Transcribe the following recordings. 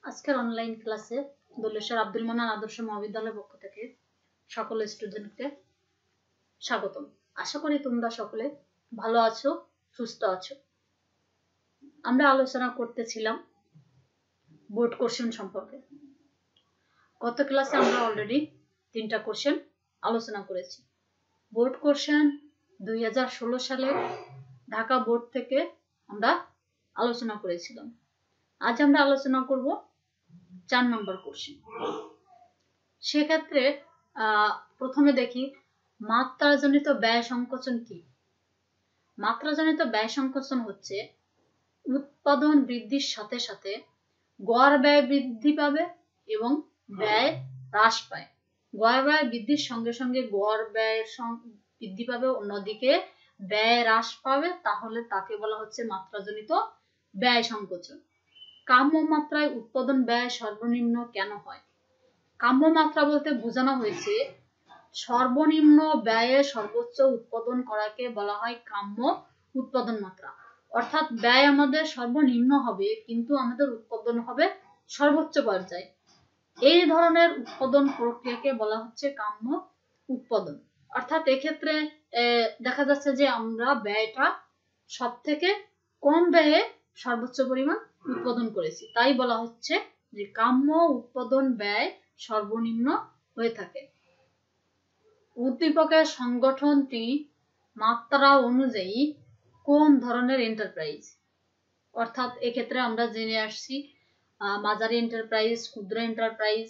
আজকের অনলাইন ক্লাসে দোলেশ্বর আব্দুল মান্নান আদর্শ মহাবিদ্যালয়ের পক্ষ থেকে সকল স্টুডেন্টকে স্বাগতম। আশা করি তোমরা সকলে ভালো আছো, সুস্থ আছো। আমরা আলোচনা করতেছিলাম বোর্ড কোশ্চেন সম্পর্কে। গত ক্লাসে আমরা অলরেডি 3টা কোশ্চেন আলোচনা করেছি। বোর্ড কোশ্চেন 2016 সালে ঢাকা বোর্ড থেকে আমরা আলোচনা করেছিলাম। আজ আমরা আলোচনা করব 4 নম্বর কোশ্চেন। সেক্ষেত্রে প্রথমে দেখি মাত্রাজনিত ব্যয় সংকোচন কি। মাত্রাজনিত ব্যয় সংকোচন হচ্ছে উৎপাদন বৃদ্ধির সাথে সাথে গড় ব্যয় বৃদ্ধি পাবে এবং ব্যয় হ্রাস পায়। গড় ব্যয় বৃদ্ধির সঙ্গে সঙ্গে গড় ব্যয়ের বৃদ্ধি পাবে, অন্যদিকে ব্যয় হ্রাস পাবে, তাহলে তাকে বলা হচ্ছে মাত্রাজনিত ব্যয় সংকোচন। কাম্য মাত্রায় উৎপাদন ব্যয় সর্বনিম্ন কেন হয়? কাম্য মাত্রা বলতে বোঝানো হয়েছে সর্বনিম্ন ব্যয়ে সর্বোচ্চ উৎপাদন করাকে বলা হয় কাম্য উৎপাদন মাত্রা। অর্থাৎ ব্যয় আমাদের সর্বনিম্ন হবে কিন্তু আমাদের উৎপাদন হবে সর্বোচ্চ পর্যায়ে। এই ধরনের উৎপাদন প্রক্রিয়াকে বলা হচ্ছে কাম্য উৎপাদন। অর্থাৎ এক্ষেত্রে দেখা যাচ্ছে যে আমরা ব্যয়টা সব থেকে কম ব্যয়ে সর্বোচ্চ পরিমাণ উৎপাদন করেছি, তাই বলা হচ্ছে যে কাম্য উৎপাদন ব্যয় সর্বনিম্ন হয়ে থাকে। উদ্দীপকের সংগঠনটি মাত্রা অনুযায়ী কোন ধরনের এন্টারপ্রাইজ? অর্থাৎ এক্ষেত্রে আমরা জেনে আসছি মাঝারি এন্টারপ্রাইজ, ক্ষুদ্র এন্টারপ্রাইজ,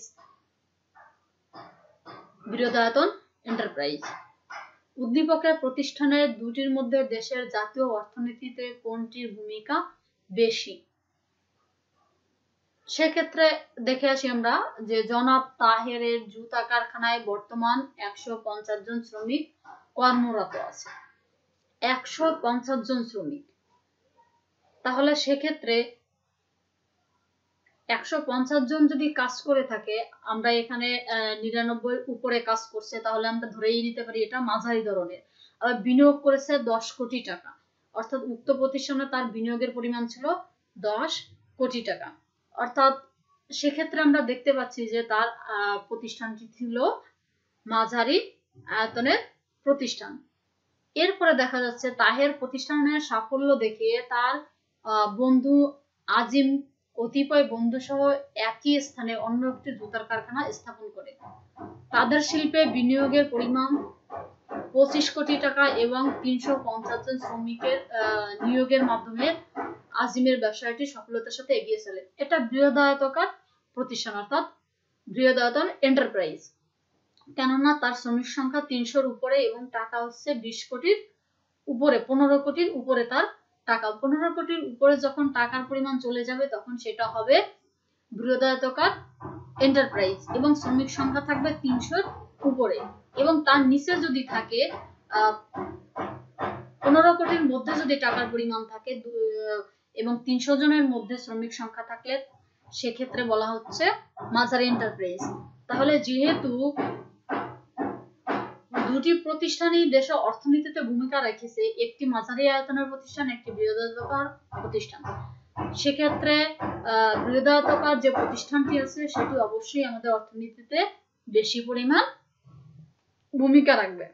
বৃহদায়তন এন্টারপ্রাইজ। উদ্দীপকের প্রতিষ্ঠানের দুটির মধ্যে দেশের জাতীয় অর্থনীতিতে কোনটির ভূমিকা বেশি? সেক্ষেত্রে দেখে আসি আমরা যে জনাব তাহেরের জুতা কারখানায় বর্তমান 150 জন শ্রমিক কর্মরত আছে। 150 জন শ্রমিক। তাহলে সেক্ষেত্রে 150 জন যদি কাজ করে থাকে, আমরা এখানে 99 উপরে কাজ করছে, তাহলে আমরা ধরেই নিতে পারি এটা মাঝারি ধরনের। আবার বিনিয়োগ করেছে 10 কোটি টাকা, অর্থাৎ উক্ত প্রতিষ্ঠানে তার বিনিয়োগের পরিমাণ ছিল 10 কোটি টাকা। অর্থাৎ সেক্ষেত্রে আমরা দেখতে পাচ্ছি যে তার প্রতিষ্ঠানটি ছিল মাঝারি আয়তনের প্রতিষ্ঠান। এরপরে দেখা যাচ্ছে তাহের প্রতিষ্ঠানের সাফল্য দেখে তার বন্ধু আজিম কতিপয় বন্ধু সহ একই স্থানে অন্য একটি জুতার কারখানা স্থাপন করে। তাদের শিল্পে বিনিয়োগের পরিমাণ 25 কোটি টাকা এবং 350 জন শ্রমিকের নিয়োগের মাধ্যমে আজিমের ব্যবসায়টি সফলতার সাথে এগিয়ে চলে। এটা বৃহদায়তকার প্রতিষ্ঠান, অর্থাৎ বৃহদায়তন এন্টারপ্রাইজ, কেননা তার শ্রমিক সংখ্যা 300-র উপরে এবং টাকা হচ্ছে 20 কোটির উপরে, 15 কোটির উপরে তার টাকা। 15 কোটির উপরে যখন টাকার পরিমাণ চলে যাবে তখন সেটা হবে বৃহদায়তকার এন্টারপ্রাইজ এবং শ্রমিক সংখ্যা থাকবে 300-র উপরে, এবং তার নিচে যদি থাকে 15 কোটির মধ্যে যদি টাকার পরিমাণ থাকে এবং 300 জনের মধ্যে শ্রমিক সংখ্যা থাকলে সেক্ষেত্রে বলা হচ্ছে মাঝারি এন্টারপ্রাইজ। তাহলে যেহেতু দুটি প্রতিষ্ঠানই দেশের অর্থনীতিতে ভূমিকা রেখেছে, একটি মাঝারি আয়তনের প্রতিষ্ঠান, একটি বৃহদায়তকার প্রতিষ্ঠান, সেক্ষেত্রে বৃহদায়তকার যে প্রতিষ্ঠানটি আছে সেটি অবশ্যই আমাদের অর্থনীতিতে বেশি পরিমাণ ভূমিকা রাখবে।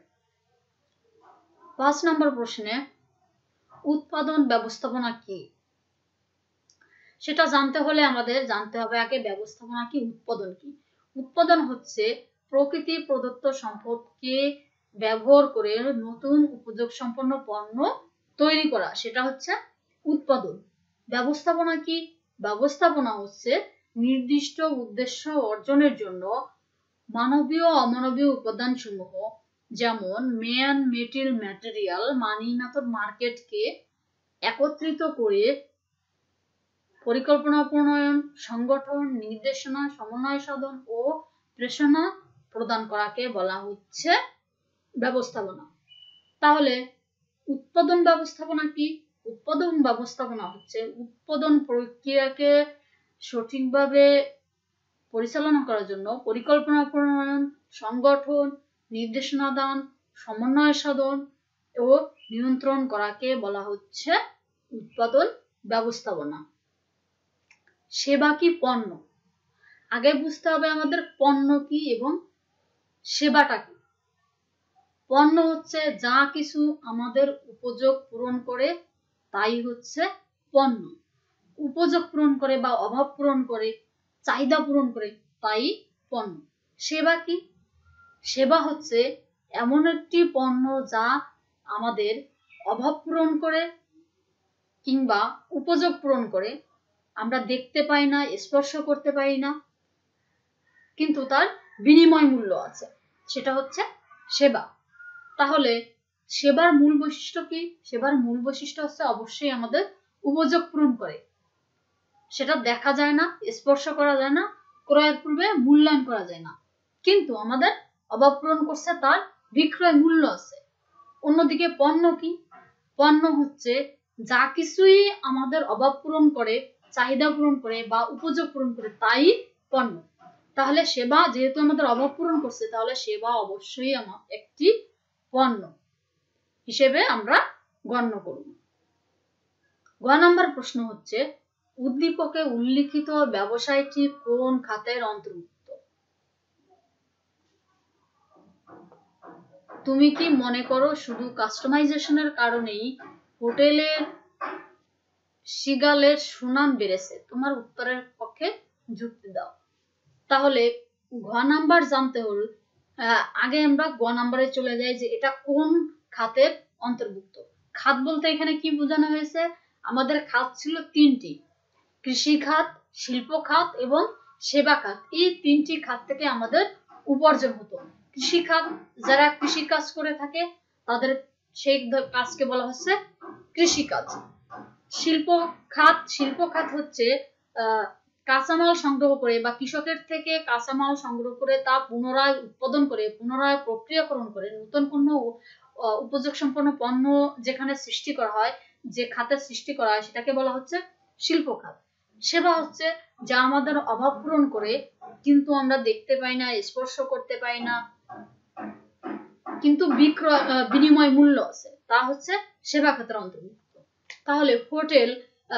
5 নম্বর প্রশ্নে উৎপাদন ব্যবস্থাপনা কি? সেটা জানতে হলে আমাদের জানতে হবে আগে ব্যবস্থাপনা কি, উৎপাদন কি। উৎপাদন হচ্ছে প্রকৃতি প্রদত্ত সম্পদকে ব্যবহার করে নতুন উপযোগ সম্পন্ন পণ্য তৈরি করা, সেটা হচ্ছে উৎপাদন। ব্যবস্থাপনা কি? ব্যবস্থাপনা হচ্ছে নির্দিষ্ট উদ্দেশ্য অর্জনের জন্য মানবীয় অমানবীয় উপাদান সমূহ, যেমন man material material money method মার্কেটকে একত্রিত করে পরিকল্পনা প্রণয়ন, সংগঠন, নির্দেশনা, সমন্বয় সাধন ও প্রেষণা প্রদান করাকে বলা হচ্ছে ব্যবস্থাপনা। তাহলে উৎপাদন ব্যবস্থাপনা কি? উৎপাদন ব্যবস্থাপনা হচ্ছে উৎপাদন প্রক্রিয়াকে সঠিকভাবে পরিচালনা করার জন্য পরিকল্পনা প্রণয়ন, সংগঠন, নির্দেশনা দান, সমন্বয় সাধন ও নিয়ন্ত্রণ করাকে বলা হচ্ছে উৎপাদন ব্যবস্থাপনা। সেবা কি পণ্য? আগে বুঝতে হবে আমাদের পণ্য কি এবং সেবাটা কি। পণ্য হচ্ছে যা কিছু আমাদের উপযোগ পূরণ করে তাই হচ্ছে পণ্য। উপযোগ পূরণ করে বা অভাব পূরণ করে, চাহিদা পূরণ করে তাই পণ্য। সেবা কি? সেবা হচ্ছে এমন একটি পণ্য যা আমাদের অভাব পূরণ করে কিংবা উপযোগ পূরণ করে, আমরা দেখতে পাই না, স্পর্শ করতে পারি না, কিন্তু তার বিনিময় মূল্য আছে, সেটা হচ্ছে সেবা। তাহলে সেবার মূল বৈশিষ্ট্য কি? সেবার মূল বৈশিষ্ট্য হচ্ছে অবশ্যই আমাদের উপযোগ পূরণ করে। সেটা দেখা যায় না, স্পর্শ করা যায় না, ক্রয়ের পূর্বে মূল্যায়ন করা যায় না, কিন্তু আমাদের অভাব পূরণ করছে, তার বিক্রয় মূল্য আছে। অন্যদিকে পণ্য কি? পণ্য হচ্ছে যা কিছুই আমাদের অভাব পূরণ করে, চাহিদা পূরণ করে বা উপযোগ পূরণ করে তাই পণ্য। তাহলে সেবা যেহেতু আমাদের অভাব পূরণ করছে, তাহলে সেবা অবশ্যই একটি পণ্য হিসেবে আমরা গণ্য করব। গ নম্বর প্রশ্ন হচ্ছে, উদ্দীপকে উল্লিখিত ব্যবসায়টি কোন খাতের অন্তর্ভুক্ত? তুমি কি মনে করো শুধু কাস্টমাইজেশনের কারণেই হোটেলের সিগালের সুনাম বেড়েছে? তোমার উত্তরের পক্ষে যুক্তি দাও। তাহলে ঘ নাম্বার জানতে হল, আগে আমরা গ নাম্বারে চলে যাই যে এটা কোন খাতের অন্তর্ভুক্ত। খাত বলতে এখানে কি বোঝানো হয়েছে? আমাদের খাত ছিল তিনটি, কৃষি খাত, শিল্প খাত এবং সেবা খাত। এই তিনটি খাত থেকে আমাদের উপার্জন হতো। কৃষি খাত, যারা কৃষি কাজ করে থাকে তাদের সেই কাজকে বলা হচ্ছে কৃষি কাজ। শিল্প খাত হচ্ছে কাঁচামাল সংগ্রহ করে বা কৃষকের থেকে কাঁচামাল সংগ্রহ করে তা পুনরায় উৎপাদন করে, পুনরায় প্রক্রিয়াকরণ করে নতুন কোনো উপযোগ সম্পন্ন পণ্য যেখানে সৃষ্টি করা হয়, যে খাতের সৃষ্টি করা হয়, সেটাকে বলা হচ্ছে শিল্প খাত। সেবা হচ্ছে যা আমাদের অভাব পূরণ করে, কিন্তু আমরা দেখতে পাই না, স্পর্শ করতে পাই না, কিন্তু বিনিময় মূল্য আছে, তা হচ্ছে সেবা খাতের অন্তর্ভুক্ত। তাহলে হোটেল,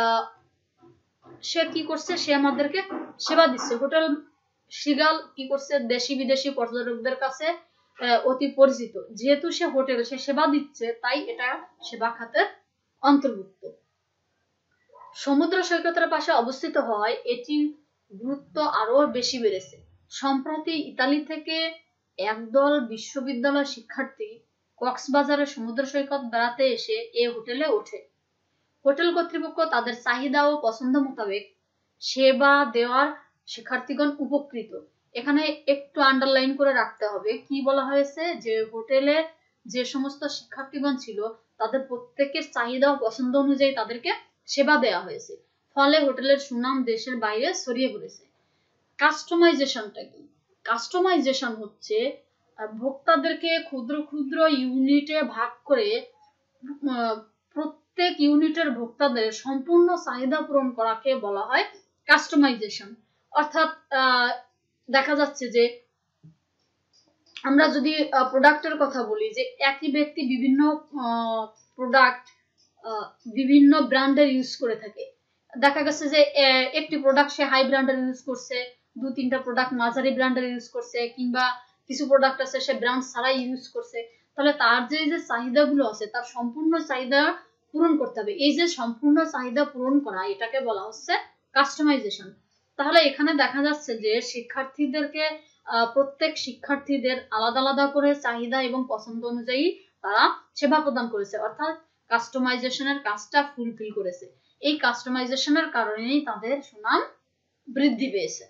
সে কি করছে? সে আমাদেরকে সেবা দিচ্ছে। হোটেল সিগাল কি করছে? দেশি বিদেশি পর্যটকদের কাছে অতি পরিচিত। যেহেতু সে হোটেল, সে সেবা দিচ্ছে, তাই এটা সেবা খাতের অন্তর্ভুক্ত। সমুদ্র সৈকতের পাশে অবস্থিত হয় এটি গুরুত্ব আরো বেশি বেড়েছে। সম্প্রতি ইতালি থেকে একদল বিশ্ববিদ্যালয় শিক্ষার্থী কক্সবাজারের সমুদ্র সৈকত বেড়াতে এসে এ হোটেলে ওঠে। হোটেল কর্তৃপক্ষ তাদের চাহিদা ও পছন্দ মোতাবেক সেবা দেওয়ার শিক্ষার্থীগণ উপকৃত। এখানে একটু আন্ডারলাইন করে রাখতে হবে, কি বলা হয়েছে যে হোটেলে যে সমস্ত শিক্ষার্থীগণ ছিল তাদের প্রত্যেকের চাহিদা ও পছন্দ অনুযায়ী তাদেরকে সেবা দেওয়া হয়েছে, ফলে হোটেলের সুনাম দেশের বাইরে ছড়িয়ে পড়েছে। কাস্টমাইজেশনটা কি? কাস্টমাইজেশন হচ্ছে ভোক্তাদেরকে ক্ষুদ্র ক্ষুদ্র ইউনিটে ভাগ করে প্রত্যেক ইউনিটের ভোক্তাদের সম্পূর্ণ চাহিদা পূরণ করাকে বলা হয় কাস্টমাইজেশন। অর্থাৎ দেখা যাচ্ছে যে আমরা যদি প্রোডাক্টের কথা বলি, যে একই ব্যক্তি বিভিন্ন প্রোডাক্ট বিভিন্ন ব্র্যান্ডের ইউজ করে থাকে। দেখা গেছে যে একটি প্রোডাক্ট সে হাই ব্র্যান্ডের ইউজ করছে, দু তিনটা প্রোডাক্ট মাঝারি ব্র্যান্ডের ইউজ করছে, কিংবা কিছু প্রোডাক্ট আছে সে ব্র্যান্ড ছাড়াই ইউজ করছে। তাহলে তার যে চাহিদাগুলো আছে, তার সম্পূর্ণ চাহিদা পূরণ করতে হবে। এই যে সম্পূর্ণ চাহিদা পূরণ করা, এটাকে বলা হচ্ছে কাস্টমাইজেশন। তাহলে এখানে দেখা যাচ্ছে যে শিক্ষার্থীদেরকে প্রত্যেক শিক্ষার্থীদের আলাদা আলাদা করে চাহিদা এবং পছন্দ অনুযায়ী তারা সেবা প্রদান করেছে, অর্থাৎ কাস্টমাইজেশনের কাজটা ফুলফিল করেছে। এই কাস্টমাইজেশনের কারণেই তাদের সুনাম বৃদ্ধি পেয়েছে।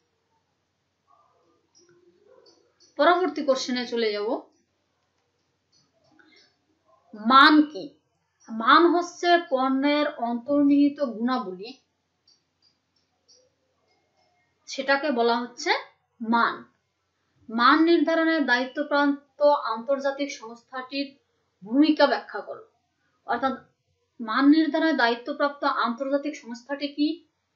পরবর্তী কোশ্চেনে চলে যাব। মান কি? মান হচ্ছে পণ্যের অন্তর্নিহিত গুণাবলী, সেটাকে বলা হচ্ছে মান। মান নির্ধারণের দায়িত্বপ্রাপ্ত আন্তর্জাতিক সংস্থাটির ভূমিকা ব্যাখ্যা করো। অর্থাৎ মান নির্ধারণের দায়িত্বপ্রাপ্ত আন্তর্জাতিক সংস্থাটি কি?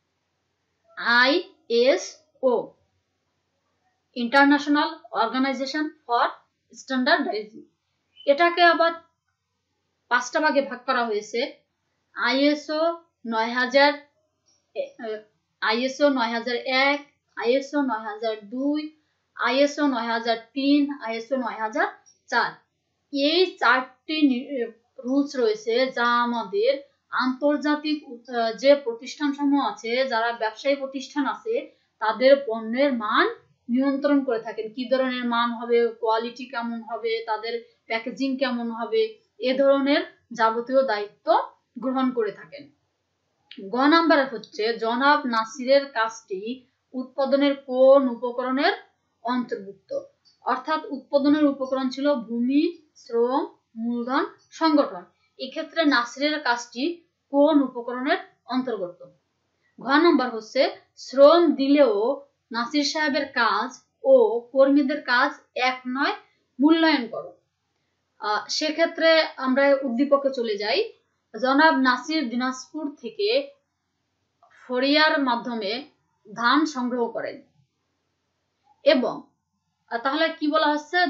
ISO, international organization for standardizing. এটাকে আবার 5টা ভাগে ভাগ করা হয়েছে। ISO 9000, ISO 9001, ISO 9002, ISO 9003, ISO 9004। এই 4টি রুলস রয়েছে যা আমাদের আন্তর্জাতিক যে প্রতিষ্ঠানসমূহ আছে, যারা ব্যবসায়ী প্রতিষ্ঠান আছে, তাদের পণ্যের মান নিয়ন্ত্রণ করে থাকেন। কি ধরনের মান হবে, কোয়ালিটি কেমন হবে, তাদের প্যাকেজিং কেমন হবে, এ ধরনের যাবতীয় দায়িত্ব গ্রহণ করে থাকেন। গ নাম্বার হচ্ছে জনাব নাসিরের কাজটি উৎপাদনের কোন উপকরণের অন্তর্ভুক্ত? অর্থাৎ উৎপাদনের উপকরণ ছিল ভূমি, শ্রম, মূলধন, সংগঠন। এক্ষেত্রে নাসিরের কাজটি কোন উপকরণের অন্তর্গত? ঘ নম্বর হচ্ছে শ্রম দিলেও নাসির সাহেবের কাজ ও কর্মীদের কাজ এক নয়, মূল্যায়ন করো। সেক্ষেত্রে আমরা উদ্দীপকে চলে যাই। জনাব নাসির দিনাজপুর থেকে ফড়িয়ার মাধ্যমে ধান সংগ্রহ করেন এবং তাহলে কি বলা হচ্ছে,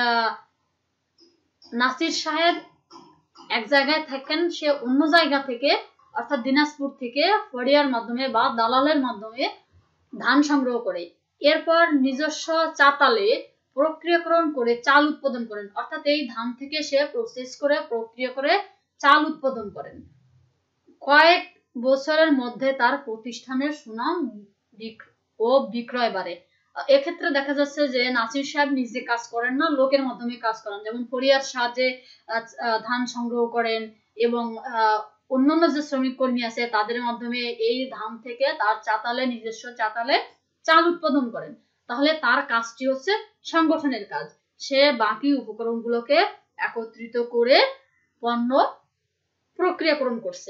নাসির সাহেব এক জায়গায় থাকেন, সে অন্য জায়গা থেকে অর্থাৎ দিনাজপুর থেকে ফড়িয়ার মাধ্যমে বা দালালের মাধ্যমে ধান সংগ্রহ করে, এরপর নিজস্ব চাতালে প্রক্রিয়াকরণ করে চাল উৎপাদন করেন। অর্থাৎ এই ধান থেকে সে প্রসেস করে প্রক্রিয়া করে চাল উৎপাদন করেন। কয়েক বছরের মধ্যে তার প্রতিষ্ঠানের সুনাম ও বিক্রয় বাড়ে। এক্ষেত্রে দেখা যাচ্ছে যে নাসির সাহেব নিজে কাজ করেন না, লোকের মাধ্যমে কাজ করেন। যেমন ফড়িয়ার সাহায্যে ধান সংগ্রহ করেন এবং অন্যান্য যে শ্রমিক কর্মী আছে তাদের মাধ্যমে এই ধান থেকে তার চাতালে, নিজস্ব চাতালে চাল উৎপাদন করেন। তাহলে তার কাজটি হচ্ছে সংগঠনের কাজ। সে বাকি উপকরণগুলোকে একত্রিত করে পণ্য প্রক্রিয়াকরণ করছে।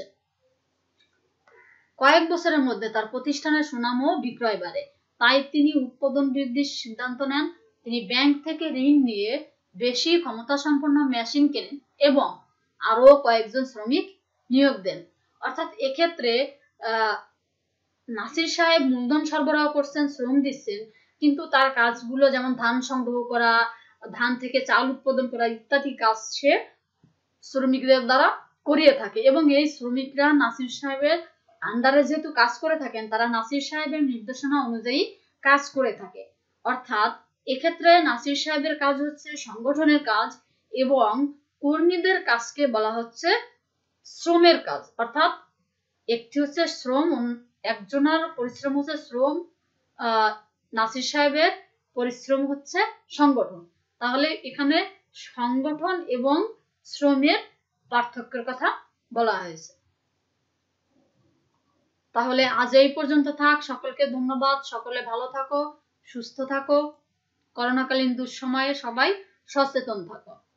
কয়েক বছরের মধ্যে তার প্রতিষ্ঠানের সুনাম ও বিক্রয় বাড়ে, তাই তিনি উৎপাদন বৃদ্ধির সিদ্ধান্ত নেন। তিনি ব্যাংক থেকে ঋণ নিয়ে বেশি ক্ষমতা সম্পন্ন মেশিন কেনেন এবং আরো কয়েকজন শ্রমিক নিয়োগ দেন। অর্থাৎ এক্ষেত্রে নাসির সাহেব মূলধন সরবরাহ করছেন, শ্রম দিচ্ছেন, কিন্তু তার কাজগুলো যেমন ধান সংগ্রহ করা, ধান থেকে চাল উৎপাদন করা ইত্যাদি কাজ সে শ্রমিকদের দ্বারা করিয়ে থাকে এবং এই শ্রমিকরা নাসির সাহেবের আন্ডারে যেহেতু কাজ করে থাকেন, তারা নাসির সাহেবের নির্দেশনা অনুযায়ী কাজ করে থাকে। অর্থাৎ এক্ষেত্রে নাসির সাহেবের কাজ হচ্ছে সংগঠনের কাজ এবং কর্মীদের কাজকে বলা হচ্ছে শ্রমের কাজ। অর্থাৎ একটি হচ্ছে শ্রম, একজনের পরিশ্রম হচ্ছে শ্রম, নাসির সাহেবের পরিশ্রম হচ্ছে সংগঠন। তাহলে এখানে সংগঠন এবং শ্রমের পার্থক্যের কথা বলা হয়েছে। তাহলে আজ এই পর্যন্ত থাক। সকলকে ধন্যবাদ। সকলে ভালো থাকো, সুস্থ থাকো। করোনাকালীন দুঃসময়ে সবাই সচেতন থাকো।